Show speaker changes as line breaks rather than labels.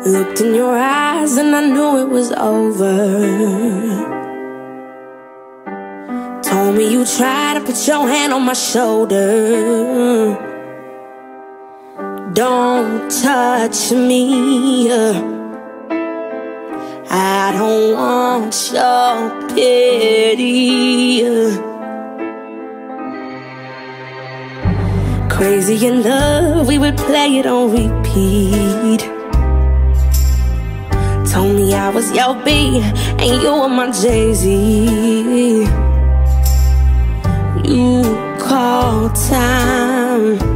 Looked in your eyes and I knew it was over. Told me you tried to put your hand on my shoulder. Don't touch me, I don't want your pity. Crazy in love, we would play it on repeat. Told me I was your B and you were my Jay-Z. You called time